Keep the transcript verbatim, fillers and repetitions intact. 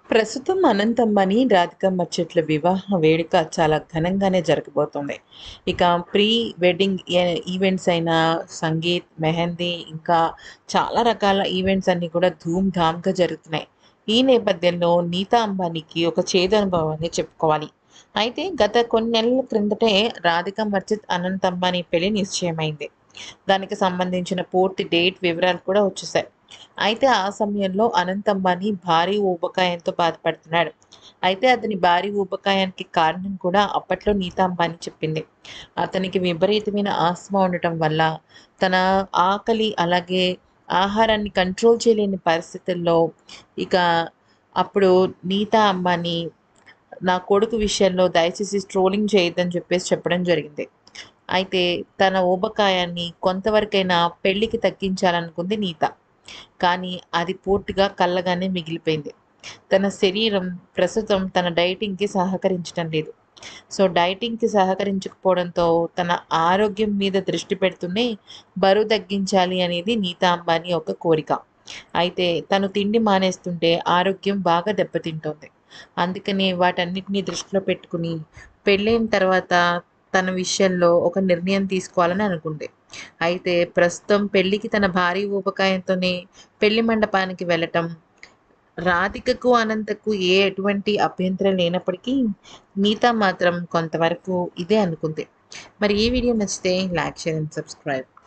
ప్రస్తుతం అనంత్ అంబానీ, రాధికా మర్చెంట్ల వివాహ వేడుక చాలా ఘనంగానే జరగబోతోంది. ఇక ప్రీ వెడ్డింగ్ ఎ ఈవెంట్స్ అయిన సంగీత్, మెహందీ ఇంకా చాలా రకాల ఈవెంట్స్ అన్నీ కూడా ధూమ్ ధామ్‌గా జరుగుతున్నాయి. ఈ నేపథ్యంలో నీతా అంబానీకి ఒక చేదు అనుభవమనే చెప్పుకోవాలి. అయితే గత కొన్ని నెలల క్రిందటే రాధికా మర్చెంట్, అనంత్ అంబానీ పెళ్లి నిశ్చయమైంది. దానికి సంబంధించిన పూర్తి డేట్ వివరాలు కూడా వచ్చేసాయి. అయితే ఆ సమయంలో అనంత్ అంబానీ భారీ ఊబకాయంతో బాధపడుతున్నాడు. అయితే అతని భారీ ఊబకాయానికి కారణం కూడా అప్పట్లో నీతా అంబానీ చెప్పింది. అతనికి విపరీతమైన ఆస్తమా ఉండటం వల్ల తన ఆకలి అలాగే ఆహారాన్ని కంట్రోల్ చేయలేని పరిస్థితుల్లో ఇక అప్పుడు నీతా అంబానీ నా కొడుకు విషయంలో దయచేసి ట్రోలింగ్ చేయొద్దని చెప్పేసి చెప్పడం జరిగింది. అయితే తన ఊబకాయాన్ని కొంతవరకైనా పెళ్ళికి తగ్గించాలనుకుంది నీత. కానీ అది పూర్తిగా కళ్ళగానే మిగిలిపోయింది. తన శరీరం ప్రస్తుతం తన డైటింగ్‌కి సహకరించటం లేదు. సో, డైటింగ్‌కి సహకరించకపోవడంతో తన ఆరోగ్యం మీద దృష్టి పెడుతూనే బరువు తగ్గించాలి అనేది నీతా అంబానీ ఒక కోరిక. అయితే తను తిండి మానేస్తుంటే ఆరోగ్యం బాగా దెబ్బతింటోంది. అందుకనే వాటన్నిటిని దృష్టిలో పెట్టుకుని పెళ్ళైన తర్వాత తన విషయంలో ఒక నిర్ణయం తీసుకోవాలని అనుకుంది. అయితే ప్రస్తుతం పెళ్ళికి తన భారీ ఊబకాయంతోనే పెళ్లి మండపానికి వెళ్ళటం, రాధికకు, అనంతకు ఏ ఎటువంటి అభ్యంతరం లేనప్పటికీ నీతా మాత్రం కొంతవరకు ఇదే అనుకుంది. మరి ఈ వీడియో నచ్చితే లైక్, షేర్ అండ్ సబ్స్క్రైబ్.